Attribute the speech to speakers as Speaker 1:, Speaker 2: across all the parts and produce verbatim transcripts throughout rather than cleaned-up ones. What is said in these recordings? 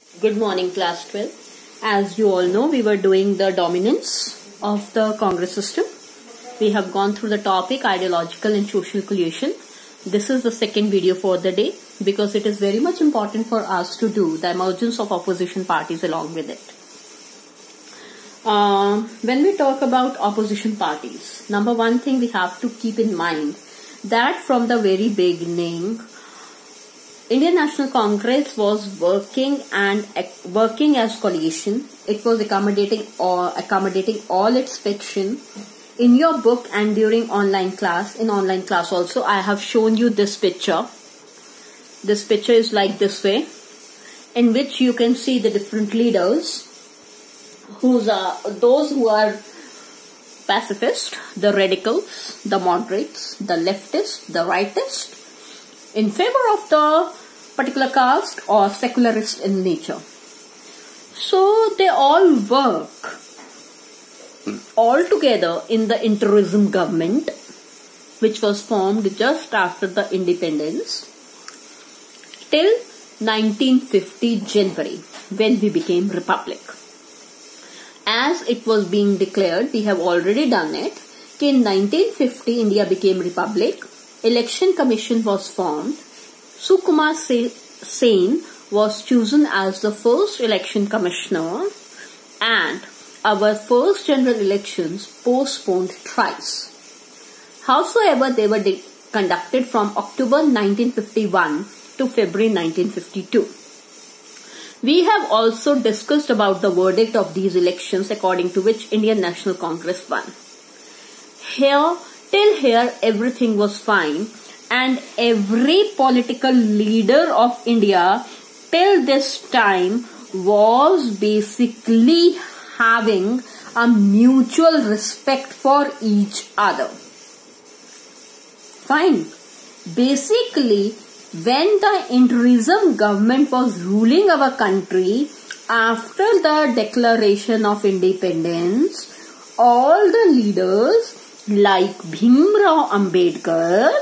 Speaker 1: Good morning, class twelve. As you all know, we were doing the dominance of the Congress system. We have gone through the topic ideological and social coalition. This is the second video for the day because it is very much important for us to do the emergence of opposition parties along with it. Uh, when we talk about opposition parties, number one thing we have to keep in mind that from the very beginning, Indian National Congress was working and working as coalition. It was accommodating all, accommodating all its fiction. In your book and during online class, in online class also, I have shown you this picture. This picture is like this way, in which you can see the different leaders, who's are those who are pacifist, the radicals, the moderates, the leftists, the rightists, in favor of the particular caste or secularist in nature. So they all work all together in the interim government, which was formed just after the independence till nineteen fifty January, when we became republic. As it was being declared, we have already done it. In nineteen fifty, India became republic. Election Commission was formed. Sukumar Sen was chosen as the first election commissioner, and our first general elections postponed thrice. Howsoever, they were conducted from October nineteen fifty-one to February nineteen fifty-two. We have also discussed about the verdict of these elections, according to which Indian National Congress won. Here, till here, everything was fine, and every political leader of India till this time was basically having a mutual respect for each other. Fine. Basically, when the interim government was ruling our country after the declaration of independence, all the leaders like Bhimrao Ambedkar,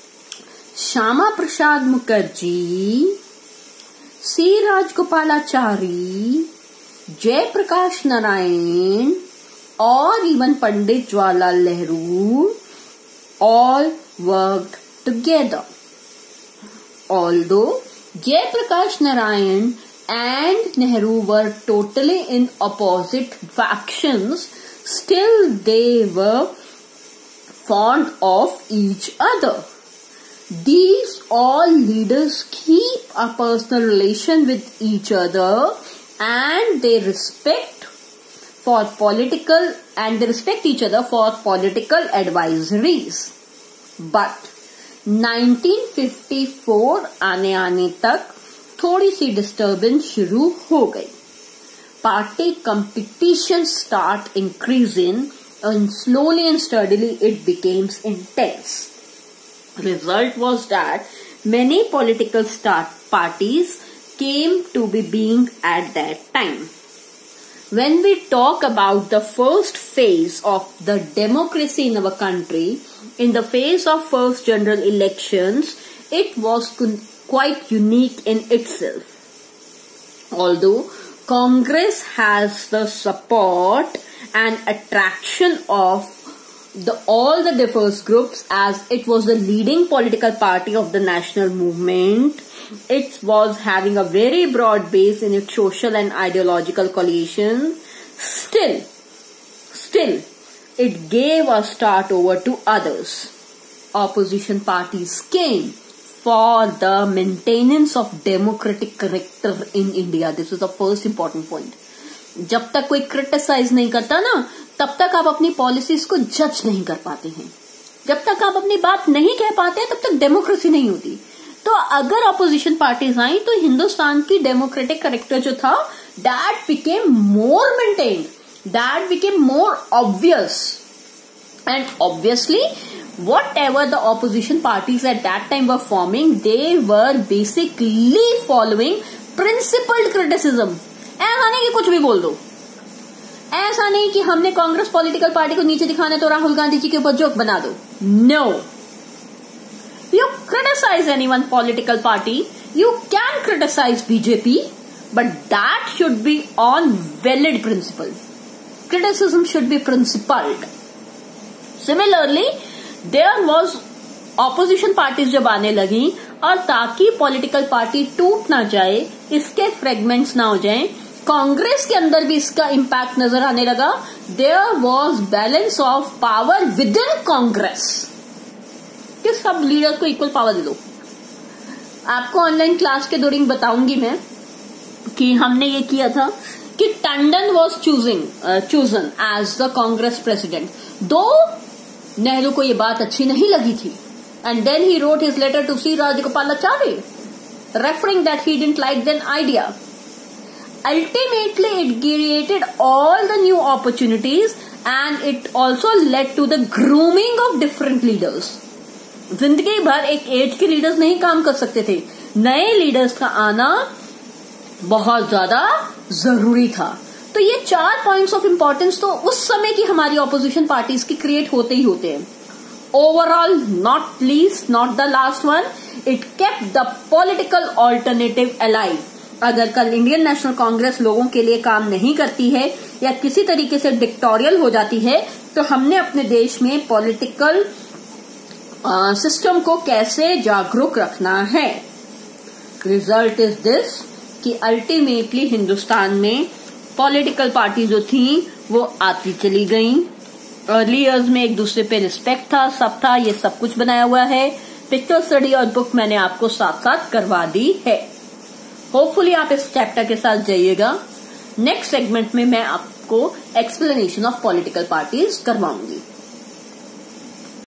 Speaker 1: Shama Prasad Mukherjee, C. Rajgopalachari, Jay Prakash Narayan, or even Pandit Jawaharlal Nehru, all worked together. Although Jay Prakash Narayan and Nehru were totally in opposite factions, still they were fond of each other. These all leaders keep a personal relation with each other, and they respect for political and they respect each other for political advisories. But nineteen fifty-four आने आने तक थोड़ी सी disturbance शुरू हो गई. Party competition start increasing, and slowly and steadily it became intense. Result was that many political start parties came to be being at that time. When we talk about the first phase of the democracy in our country, in the phase of first general elections, it was quite unique in itself. Although Congress has the support and attraction of the all the diverse groups, as it was the leading political party of the national movement, it was having a very broad base in its social and ideological coalition. Still, still, it gave a start over to others. Opposition parties came for the maintenance of democratic character in India. This is the first important point. जब तक कोई criticise नहीं करता ना, तब तक आप अपनी पॉलिसीज को जज नहीं कर पाते हैं. जब तक आप अपनी बात नहीं कह पाते हैं, तब तक डेमोक्रेसी नहीं होती. तो अगर ऑपोजिशन पार्टीज आई तो हिंदुस्तान की डेमोक्रेटिक कैरेक्टर जो था, that became more maintained, that became more obvious. And obviously whatever the opposition parties at that time were forming, they were basically following principled criticism. ऐसा नहीं कि कुछ भी बोल दो, ऐसा नहीं कि हमने कांग्रेस पॉलिटिकल पार्टी को नीचे दिखाना तो राहुल गांधी जी के ऊपर जोक बना दो. No, you criticize any one political party, you can criticize B J P, but that should be on valid principle. Criticism should be principled. Similarly, there was opposition parties जब आने लगी और ताकि पॉलिटिकल पार्टी टूट ना जाए, इसके fragments ना हो जाएं, कांग्रेस के अंदर भी इसका इम्पैक्ट नजर आने लगा. There was balance of power within Congress कि सब लीडर्स को इक्वल पावर दे दो. आपको ऑनलाइन क्लास के दौरान बताऊंगी मैं कि हमने ये किया था कि Tandon was choosing chosen as the Congress president, though Nehru को ये बात अच्छी नहीं लगी थी. And then he wrote his letter to C Rajagopalachari referring that he didn't like then idea. Ultimately, it created all the new opportunities and it also led to the grooming of different leaders. जिंदगी भर एक as के leaders नहीं काम कर सकते थे, नए लीडर्स का आना बहुत ज्यादा जरूरी था. तो ये चार पॉइंट्स ऑफ इंपॉर्टेंस तो उस समय की हमारी ऑपोजिशन पार्टीज की क्रिएट होते ही होते हैं. Overall, not least, not the last one, it kept the political alternative alive. अगर कल इंडियन नेशनल कांग्रेस लोगों के लिए काम नहीं करती है या किसी तरीके से डिक्टोरियल हो जाती है, तो हमने अपने देश में पॉलिटिकल सिस्टम को कैसे जागरूक रखना है. रिजल्ट इज दिस कि अल्टीमेटली हिंदुस्तान में पॉलिटिकल पार्टी जो थी वो आती चली गईं. अर्ली ईयर्स में एक दूसरे पे रिस्पेक्ट था, सब था, ये सब कुछ बनाया हुआ है. पिक्चर स्टडी और बुक मैंने आपको साथ साथ करवा दी है. होपफुली आप इस चैप्टर के साथ जाइएगा. नेक्स्ट सेगमेंट में मैं आपको एक्सप्लेनेशन ऑफ पॉलिटिकल पार्टीज करवाऊंगी.